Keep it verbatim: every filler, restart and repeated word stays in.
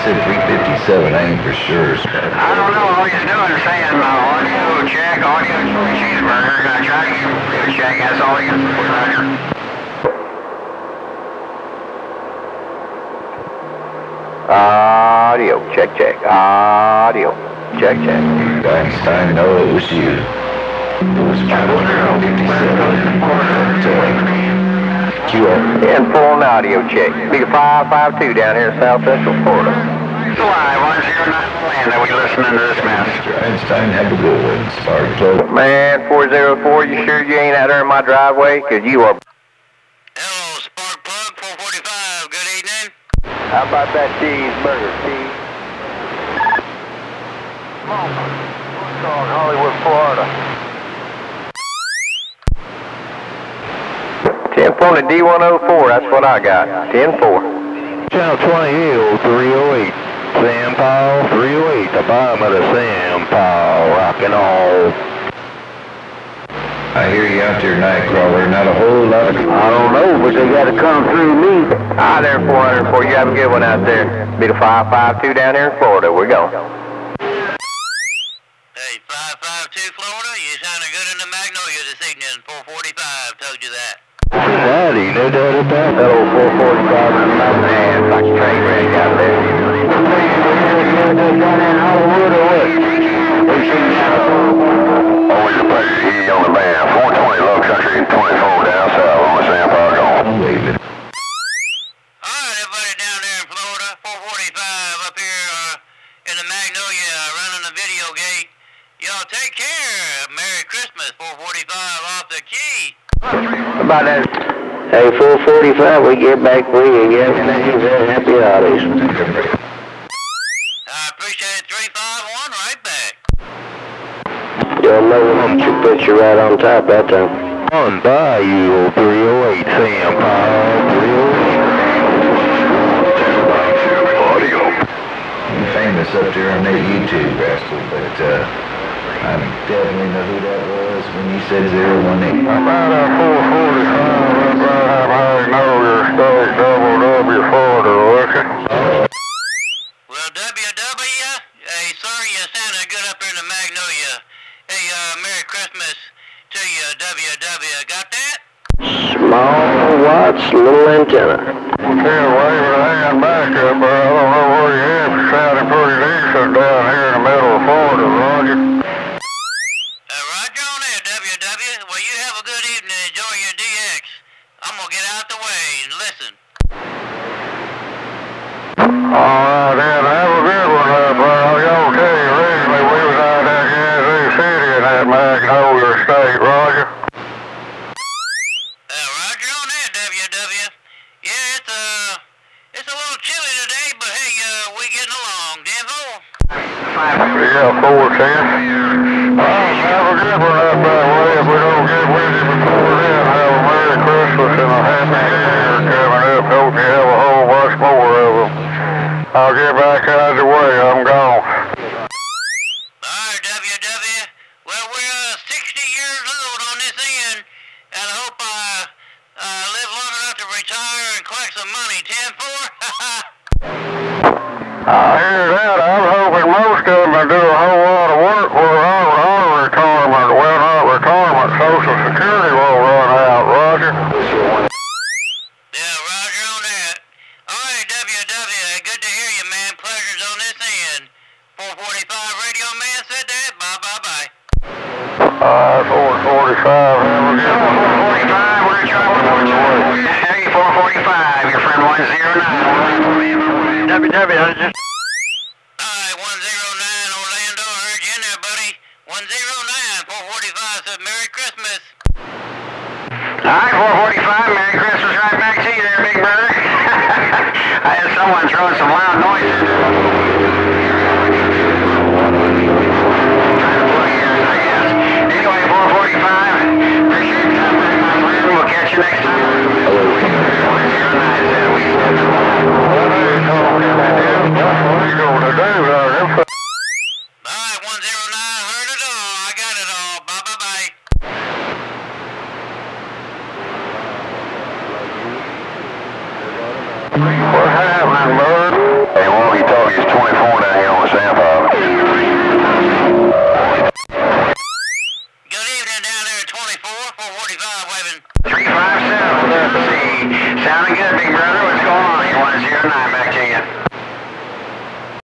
said three fifty-seven, I ain't for sure. I don't know, all he's doing is saying uh, audio check, audio cheeseburger. I try to give him audio check, that's all he gets for Roger. Audio, check, check. Audio, check, check. Einstein, no, it was you. It was three fifty-seven. Q up. ten four on audio check. Big five five two down here in South Central Florida. Live, one zero nine land that we listening to this mess. Mister Einstein, have a good one. Sparklug. Man, four zero four, you sure you ain't out there in my driveway? Because you are... Hello, Sparklug four forty-five, good evening. How about that cheeseburger, cheese? Come on, Dog, Hollywood, Florida. ten four to D one oh four, that's what I got. ten four. Channel twenty-eight, three oh eight. Sam Powell, three oh eight. The bottom of the Sam Powell, rockin' all. I hear you out there, Nightcrawler. Not a whole lot of... I don't know, but they gotta come through me. Hi there, four hundred four. You have a good one out there. Be the five five two down here in Florida. We're going. Hey, five five two Florida, you sounded good in the Magnolia this evening. four forty-five told you that. Howdy, no doubt about That old four forty-five in my man, it's like a train wreck out there. Down in Hollywood or what? Always a pleasure to hear you on the man. four twenty Love Country, twenty-four down south on the San Paulo. Waving. Alright, everybody down there in Florida, four forty-five up here uh, in the Magnolia running the video gate. Y'all take care. Merry Christmas, four forty-five off the key. About that. Hey, four forty-five, we get back with you again. Happy holidays. I appreciate it, three five one, right back. You'll know what you put you right on top that time. On Bayou, three oh eight. Sam Powell, three oh eight. Audio. You're famous up there on that YouTube, Rascal, but uh, I definitely know who that was when you said zero one eight. About a four forty-five, about I know your state, double W Florida, looking. Well, W W, hey, sir, you sounded good up here in the Magnolia. Hey, uh, Merry Christmas to you, W W. Got that? Small watts, little antenna. Can't wave a hand back up, but I don't know where you at. It's sounding pretty decent down here in the middle of Florida, Roger. Uh, Roger on there, W W. Well, you have a good evening. Enjoy your D X. I'm gonna get out the way and listen. Alright, then, have a good one up, pal. Y'all tell you, originally we was out there in Kansas City in that Magnolia State, Roger. Uh, Roger on there, W W. Yeah, it's, uh, it's a little chilly today, but hey, uh, we getting along. ten four. Yeah, four ten. Alright, have a good one up that way. If we don't get with you before then, have a Merry Christmas and a Happy New Year coming up. Hope you have a whole bunch more of them. I'll get back out of the way. I'm gone. Alright, W W. Well, we're uh, sixty years old on this end, and I hope I uh, live long enough to retire and collect some money. ten four? I hear that. I'm hoping most of them will do a whole lot of work for our, our retirement. Well, not retirement. Social Security will run out, Roger. Yeah, Roger on that. Alright, W W. Good to hear you, man. Pleasure's on this end. four forty-five Radio Man said that. Bye, bye, bye. Alright, four forty-five. Have a good one. four forty-five, we're traveling towards you. Hey, four forty-five, your friend one zero nine. W W, I just... Alright, one zero nine, Orlando, I heard you in there, buddy. one zero nine, four forty-five said Merry Christmas. Alright, four forty-five, Merry Christmas right back to you there, big brother. I had someone throwing some loud noises. Anyway, four forty-five, appreciate your time, my friend. We'll catch you next time. Alright, one zero nine, heard it all. I got it all. Bye, bye, bye. What happened, bud? Hey, won't he talk it's twenty-four down here on the Sandpile. Good evening down there at twenty-four, four forty-five, waving. three